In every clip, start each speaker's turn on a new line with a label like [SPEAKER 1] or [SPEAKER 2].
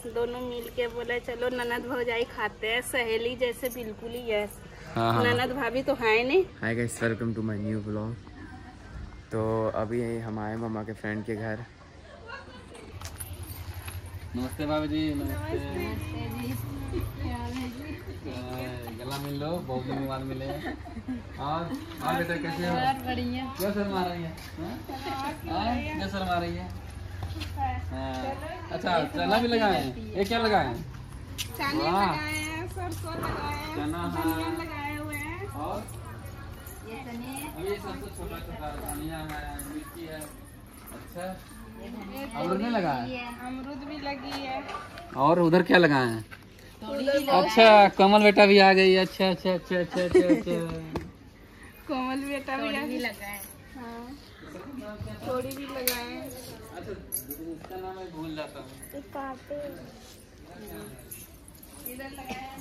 [SPEAKER 1] दोनों मिल के बोले चलो ननद भौजाई खाते हैं, सहेली जैसे बिल्कुल ही है। ननद भाभी तो है नहीं।
[SPEAKER 2] Hi guys, welcome to my new blog. तो अभी हम आए मामा के फ्रेंड के घर। नमस्ते भाभी जी। नमस्ते जी। गला मिल लो, बहुत दिन बाद मिले। और बेटा कैसे हो?
[SPEAKER 1] बढ़िया।
[SPEAKER 2] क्या शर्मा रही है? क्या शर्मा रही है? अच्छा, चना भी लगाए हैं। ये क्या लगाए हैं?
[SPEAKER 1] चने लगाए हैं, सरसों लगाए हैं,
[SPEAKER 2] चना
[SPEAKER 1] धनिया लगाए हुए हैं।
[SPEAKER 2] और
[SPEAKER 1] ये चने,
[SPEAKER 2] ये सब तो छोटा छोटा धनिया है, मिर्ची है। अच्छा, अमरूद नहीं लगा है?
[SPEAKER 1] अमरूद भी लगी है।
[SPEAKER 2] और उधर क्या लगाए हैं? अच्छा, कमल बेटा भी आ गई। अच्छा अच्छा अच्छा अच्छा अच्छा अच्छा।
[SPEAKER 1] कोमल बेटा भी लगाए। हाँ, थोड़ी भी लगाए।
[SPEAKER 2] अच्छा, इसका नाम मैं भूल जाता हूँ।
[SPEAKER 1] इधर लगाया,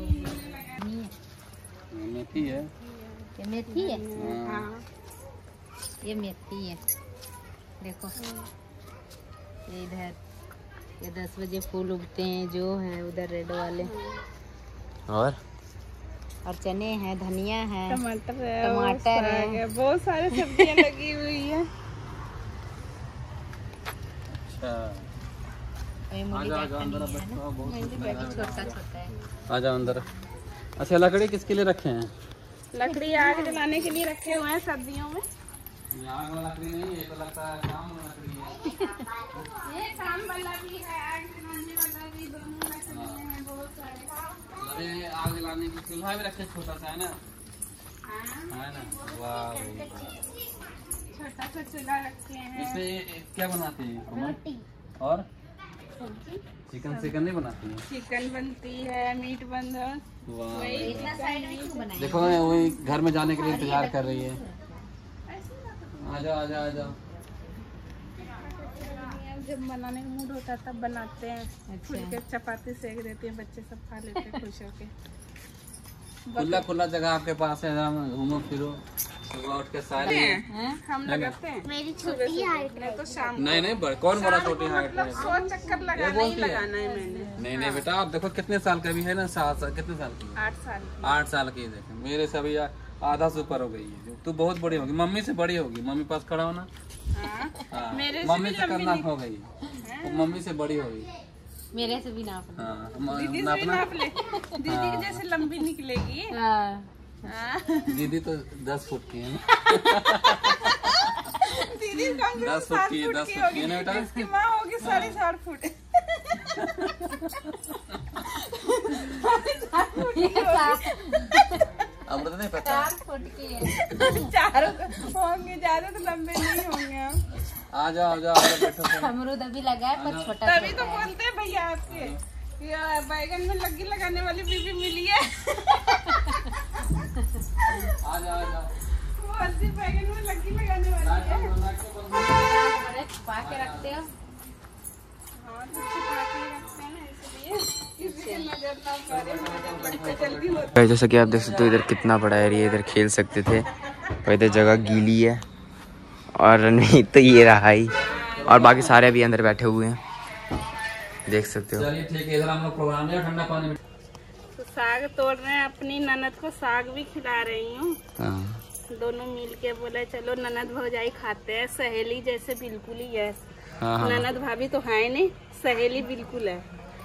[SPEAKER 2] मेथी है।
[SPEAKER 3] ये मेथी है।
[SPEAKER 1] हाँ,
[SPEAKER 3] ये मेथी है, देखो। ये इधर ये 10 बजे फूल उगते हैं जो है उधर रेड वाले।
[SPEAKER 2] और
[SPEAKER 3] चने हैं, धनिया है,
[SPEAKER 1] टमाटर है,
[SPEAKER 3] टमाटर है,
[SPEAKER 1] बहुत सारे सब्जियां लगी हुई है।
[SPEAKER 2] अच्छा,
[SPEAKER 3] ये मूली
[SPEAKER 2] आजा
[SPEAKER 3] का
[SPEAKER 2] अंदर,
[SPEAKER 3] धनिया है ना,
[SPEAKER 2] बहुत
[SPEAKER 3] छोटा छोटा है।
[SPEAKER 2] आजा अंदर। अच्छा, लकड़ी किसके लिए रखे हैं?
[SPEAKER 1] लकड़ी आग जलाने के लिए रखे हुए हैं सर्दियों में।
[SPEAKER 2] आग वाला लकड़ी नहीं है, तो लगता है काम वाला लकड़ी है।
[SPEAKER 1] ये काम वाला भी है, आग जलाने वाला भी, दोनों लकड़ी हैं बहुत सारे।
[SPEAKER 2] अरे, आग जलाने की चूल्हा भी रखे, छोटा सा है ना?
[SPEAKER 1] हाँ,
[SPEAKER 2] है ना? वाह,
[SPEAKER 1] छोटा सा चूल्हा रखे हैं।
[SPEAKER 2] इसमें क्या बनाते हैं? रोटी और चिकन नहीं बनाती है?
[SPEAKER 1] चिकन बनती है, मीट बनता है।
[SPEAKER 2] वाह, देखो वही घर में जाने के लिए इंतजार कर रही है। आजा आजा आजा।
[SPEAKER 1] जब बनाने का मूड होता है तब बनाते हैं। खुल के चपाती सेक देती है, बच्चे सब खा लेते हैं खुश होके।
[SPEAKER 2] खुला खुला जगह आपके पास है, घूमो फिरो, सुबह उठ के सारे
[SPEAKER 1] हम लगाते हैं।
[SPEAKER 3] मेरी
[SPEAKER 1] छोटी हाइट है तो शाम
[SPEAKER 2] नहीं कौन बोला छोटी हाइट है?
[SPEAKER 1] 100 चक्कर लगाना ही लगाना है मैंने।
[SPEAKER 2] नहीं बेटा, आप देखो कितने साल का भी है ना, 7 साल, कितने साल की?
[SPEAKER 1] 8 साल की।
[SPEAKER 2] 8 साल की। देखो मेरे से अभी आधा से ऊपर हो गई है। तू बहुत बड़ी होगी, मम्मी से बड़ी होगी। मम्मी पास खड़ा हो ना।
[SPEAKER 1] हाँ, मेरे
[SPEAKER 2] मम्मी से करना हो गई, मम्मी से बड़ी होगी।
[SPEAKER 3] मेरे से भी नाप लो।
[SPEAKER 2] हाँ,
[SPEAKER 1] दीदी से भी नाप ले, दीदी की जैसे लंबी निकलेगी।
[SPEAKER 2] दीदी तो 10 फुट की है ना।
[SPEAKER 1] दीदी कम से
[SPEAKER 2] 10
[SPEAKER 1] कम 7 फुट
[SPEAKER 2] 10
[SPEAKER 1] की
[SPEAKER 2] फुट की है ना
[SPEAKER 1] होगी।
[SPEAKER 2] बेटा?
[SPEAKER 1] इसकी माँ होगी 8.5 फुट।
[SPEAKER 2] अमृत नहीं पता।
[SPEAKER 3] 4 फुट की है।
[SPEAKER 1] 4 होंगे, ज्यादा तो लंबे नहीं होंगे हम।
[SPEAKER 2] आ जाओ बैठो।
[SPEAKER 3] अमरूद अभी लगा है पर छोटा
[SPEAKER 1] तभी तो बोलते हैं भैया आपके बैगन में लग्गी लगाने वाली बीबी मिली है।
[SPEAKER 2] आ जाओ।
[SPEAKER 1] वो अस्सी बैगन में लग्गी लगाने वाली है।
[SPEAKER 3] छुपा के रखते हो।
[SPEAKER 1] हाँ, तो छुपा के ही रखते हैं ना, इसलिए किसी की नजर ना पड़े। नजर लगते जल्दी होता है।
[SPEAKER 2] जैसा कि आप देख सकते हो, इधर कितना बड़ा एरिया, इधर खेल सकते थे, पर इधर जगह गीली है। और नहीं तो ये रहा ही, और बाकी सारे अभी अंदर बैठे हुए हैं, देख सकते हो। चलिए ठीक है, इधर हम लोग प्रोग्राम है ठंडा पानी में।
[SPEAKER 1] तो साग तोड़ रहे हैं, अपनी ननद को साग भी खिला रही हूँ। दोनों मिल के बोले चलो ननद भौजाई खाते हैं, सहेली जैसे बिल्कुल ही है। ननद भाभी तो है नहीं, सहेली बिल्कुल है।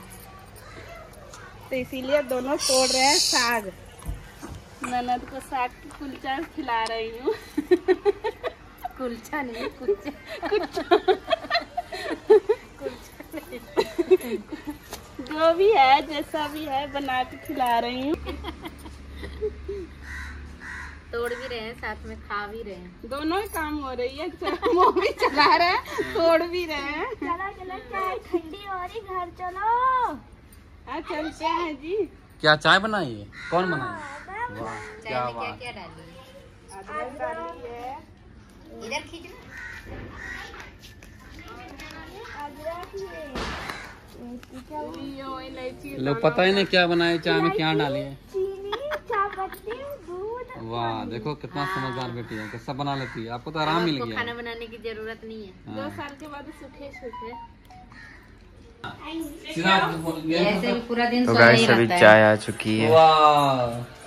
[SPEAKER 1] तो इसीलिए दोनों तोड़ रहे हैं साग। ननद को साग की कुलचा खिला रही हूँ।
[SPEAKER 3] कुलचा नहीं, कुलचा।
[SPEAKER 1] जो भी है, जैसा भी है, बना के खिला रही हूँ।
[SPEAKER 3] तोड़ भी रहे हैं, साथ में खा भी रहे हैं।
[SPEAKER 1] दोनों ही काम हो रही है, मुँह भी चला रहे हैं, तोड़ भी रहे हैं।
[SPEAKER 4] चलो चाय ठंडी हो रही, घर चलो।
[SPEAKER 1] हाँ, चलते हैं जी।
[SPEAKER 2] क्या चाय बनाई है? कौन बनाई? वाह, क्या बात।
[SPEAKER 3] क्या डाली?
[SPEAKER 1] अदरक डाली है।
[SPEAKER 3] इधर खींच
[SPEAKER 2] लोग पता ही नहीं क्या बनाए, चाय में क्या डाली है।
[SPEAKER 4] चीनी, चायपत्ती, दूध।
[SPEAKER 2] वाह, देखो कितना समझदार बेटी है, सब बना लेती है। आपको तो आराम मिल गया।
[SPEAKER 3] खाना बनाने की जरूरत नहीं है।
[SPEAKER 1] 2 साल के बाद सूखे सूखे
[SPEAKER 3] ऐसे भी पूरा दिन
[SPEAKER 2] तो
[SPEAKER 3] सोना
[SPEAKER 2] गाइस
[SPEAKER 3] ही
[SPEAKER 2] अभी
[SPEAKER 3] रहता है।
[SPEAKER 2] चाय आ चुकी है।
[SPEAKER 5] वाह,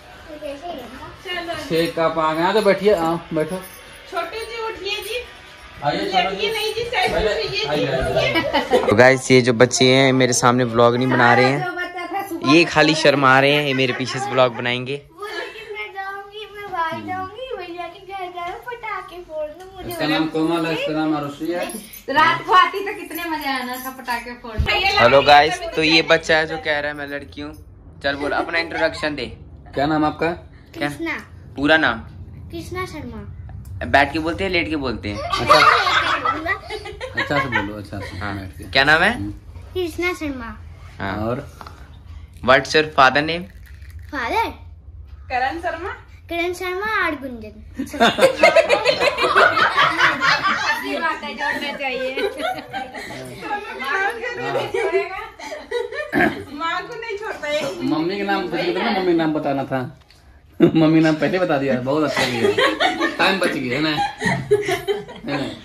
[SPEAKER 5] 6 कप आ गए। तो बैठिए, बैठो।
[SPEAKER 1] छोटे जी उठिए जी,
[SPEAKER 5] आइए,
[SPEAKER 1] लेटिए नहीं जी, साइड में रहिए जी।
[SPEAKER 2] तो गाइस ये जो बच्चे हैं मेरे सामने व्लॉग नहीं बना रहे हैं, ये खाली शर्मा रहे हैं, ये मेरे पीछे से व्लॉग बनाएंगे।
[SPEAKER 4] मैं जाऊंगी, मैं बाहर जाऊंगी, भैया के घर पटाखे फोड़ने मुझे।
[SPEAKER 5] इसका नाम कोमल है, इसका नाम आरुषि है।
[SPEAKER 3] रात को आती तो कितने मजा आना था पटाखे फोड़ने।
[SPEAKER 2] हेलो गाइस, तो ये बच्चा है जो कह रहा है मैं लड़की हूँ। चल बोल, अपना इंट्रोडक्शन दे।
[SPEAKER 5] क्या नाम आपका?
[SPEAKER 4] कृष्णा,
[SPEAKER 2] पूरा नाम?
[SPEAKER 4] कृष्णा शर्मा।
[SPEAKER 2] बैठ के बोलते हैं, लेट के बोलते हैं?
[SPEAKER 5] अच्छा से बोलो, अच्छा से।
[SPEAKER 2] हाँ।
[SPEAKER 5] बैठ के।
[SPEAKER 2] क्या नाम है?
[SPEAKER 4] कृष्णा शर्मा।
[SPEAKER 2] हाँ।
[SPEAKER 5] और
[SPEAKER 2] what's your father name?
[SPEAKER 4] Father
[SPEAKER 1] Karan Sharma.
[SPEAKER 4] Karan Sharma और गुंजन।
[SPEAKER 3] बात है, जोड़ना चाहिए।
[SPEAKER 1] माँ को नहीं छोड़ता है।
[SPEAKER 5] मम्मी के नाम पूछ ना, मम्मी का नाम बताना था। मम्मी नाम पहले बता दिया, बहुत अच्छा किया, टाइम बच गया है ना, है ना?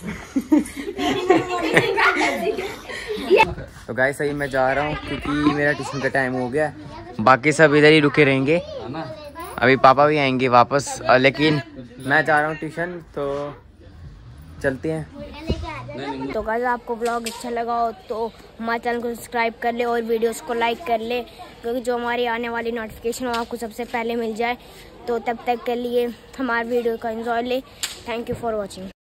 [SPEAKER 2] तो गाइस अभी मैं जा रहा हूँ क्योंकि मेरा ट्यूशन का टाइम हो गया। बाकी सब इधर ही रुके रहेंगे,
[SPEAKER 5] है ना?
[SPEAKER 2] अभी पापा भी आएंगे वापस, लेकिन मैं जा रहा हूँ ट्यूशन, तो चलते हैं।
[SPEAKER 4] तो गाइस आपको व्लॉग अच्छा लगा हो तो हमारे चैनल को सब्सक्राइब कर ले और वीडियोस को लाइक कर ले, क्योंकि जो हमारी आने वाली नोटिफिकेशन आपको सबसे पहले मिल जाए। तो तब तक के लिए हमारे वीडियो का एंजॉय ले। Thank you for watching.